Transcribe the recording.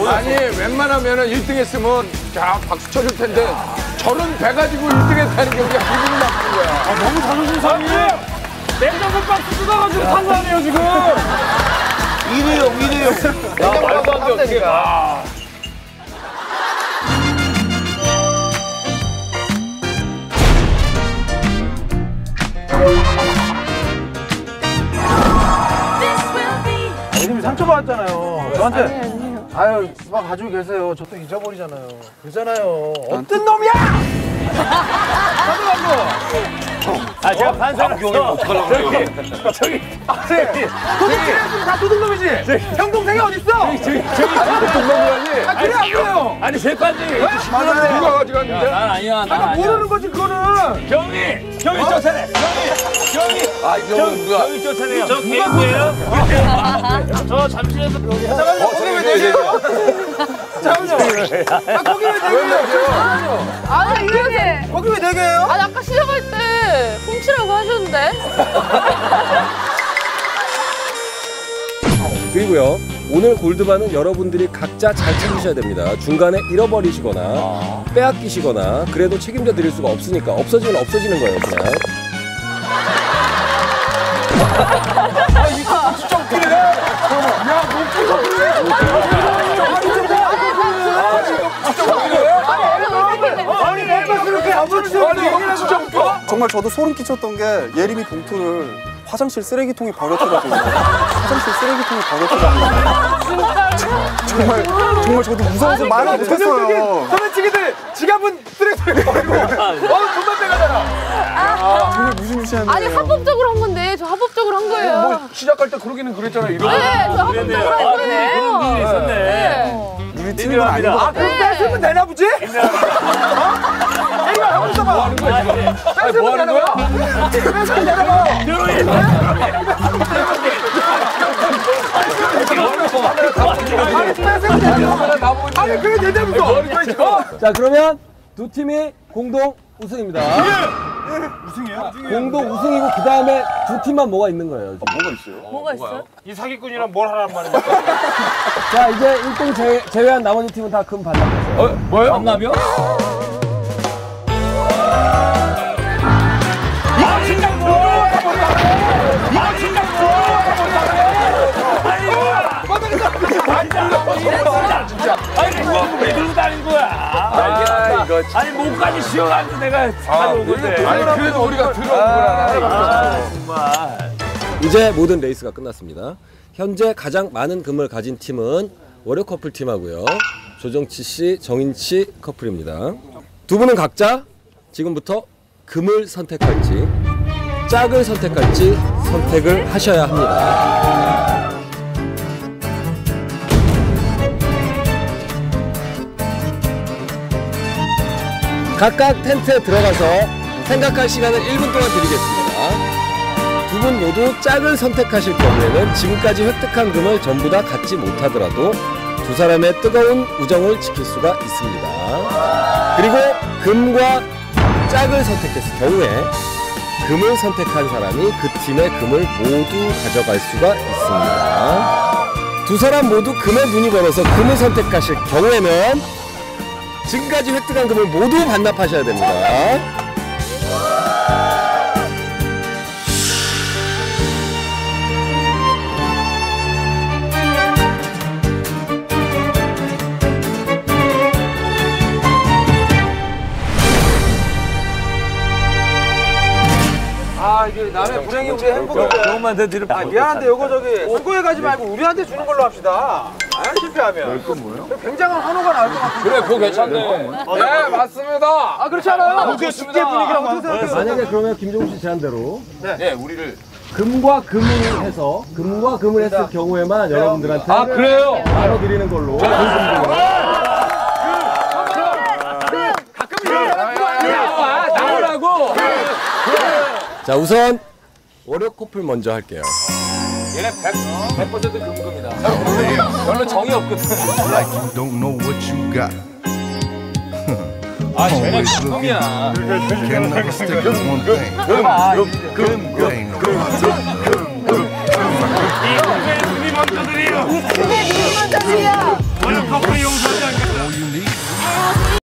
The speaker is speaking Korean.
아니 웬만하면은 1등 했으면 자 박수 쳐줄 텐데 저런 배 가지고 1등 했다는 게 그냥 기분이 나쁜 거야. 아, 너무 자존심 상해. 냉장고 박스 뜯어가지고 탄 거 아니에요 지금? 일회용. 야, 말도 안 돼 어떻게? 이름이 상처받았잖아요. 저한테. 아유, 막 가지고 계세요. 저 또 잊어버리잖아요. 그러잖아요. 어떤 놈이야! 아 제가 판사로서 저기 도둑질했으면 다 도둑놈이지? 형 동생이 어딨어? 저기 동남이야지. 아, 그래, 안 그래요? 아니 제 판지 맞아요. 누가 가져갔는데? 난 아니야 난 아니야. 모르는 거지, 그거는. 경이 쫓아내 경이 아 이거는 누가? 경이 쫓아내요. 저 개구예요? 저 잠실에서 거기 왜 내게요? 잠깐만요. 아, 거기 왜 내게요? 아니 이게 거기 왜 내게요? 아니 아까 시작할 때 훔치라고 하셨는데. 그리고요, 오늘 골드바는 여러분들이 각자 잘 챙기셔야 됩니다. 중간에 잃어버리시거나 빼앗기시거나 그래도 책임져 드릴 수가 없으니까 없어지면 없어지는 거예요, 그냥. 아 이거 진짜 웃기네. 야 목소리 그래. 아니, 내 것을 이렇게 아무렇지도 않게 이거 진짜 웃겨. 정말 저도 소름 끼쳤던 게 예림이 봉투를 화장실 쓰레기통에 버렸더라고요. 화장실 쓰레기통에 버렸더라고요. 정말 저도 무서워서 말을 못했어요. 소매치기들 지갑은 쓰레기통에 버리고 돈만 빼가잖아. 정말 무시무시한 아니 합법적으로 한 건데 저 합법적으로 한 거예요. 뭐 시작할 때 그러기는 그랬잖아. 이거. 네, 저 합법적으로 한 거예요. 그런 일이 있었네. 우리 팀은 아닌 것 아, 같아요. 그럼 뺏으면 되나 보지? 이거 하고 있어봐. 뭐 하는 거야 지금? 아니 뭐 하는 거야? 뺏으면 되나 봐. 아니 그래 되냐면서. 자, 그러면 두 팀이 공동 우승입니다. 우승이에요? 공동 우승이고 그 다음에 두 팀만 뭐가 있는 거예요. 뭐가 있어요? 이 사기꾼이랑 뭘 하란 말입니까? 자, 이제 1등 제외한 나머지 팀은 다 금 반납했어요. 뭐요? 만나며? 아니 그거 왜 들고 다닌 거야? 아니 목까지 씌워가지고 내가 가져온 건데. 아니 그래도 우리가 들어온 거라. 정말. 이제 모든 레이스가 끝났습니다. 현재 가장 많은 금을 가진 팀은 월요 커플 팀하고요. 조정치 씨, 정인치 커플입니다. 두 분은 각자 지금부터 금을 선택할지 짝을 선택할지 선택을 하셔야 합니다. 각각 텐트에 들어가서 생각할 시간을 1분 동안 드리겠습니다. 두 분 모두 짝을 선택하실 경우에는 지금까지 획득한 금을 전부 다 갖지 못하더라도 두 사람의 뜨거운 우정을 지킬 수가 있습니다. 그리고 금과 짝을 선택했을 경우에 금을 선택한 사람이 그 팀의 금을 모두 가져갈 수가 있습니다. 두 사람 모두 금에 눈이 멀어서 금을 선택하실 경우에는 지금까지 획득한 금을 모두 반납하셔야 됩니다. 아 이게 남의 불행이 우리 행복인데. 조금만 더 뒤로. 아 미안한데 요거 저기 참고해 가지 말고 우리한테 주는 걸로 합시다. 아 실패하면. 뭐요? 굉장한 환호가 나올 것 같은데. 그래 그거 괜찮네. 네 맞습니다. 아 그렇지 않아요? 그게 집계 분위기랑 어떻게 생각해요? 만약에 그러면 김종국 씨 제안대로 네 우리를. 금과 금을 해서 금과 금을 했을 경우에만 여러분들한테 아 그래요? 나눠 드리는 걸로. 나오라고. 자, 우선 월요 커플 먼저 할게요. 얘네 100% 금금이다. 별로 정이 없거든. Like you don't know what you got. 아 쟤네 Always looking. 금이야. Can never stick with one thing. It ain't no 이 공주의 순위 번터들이 그게 누구만장이야? 오늘 커플 용서하지 않겠다.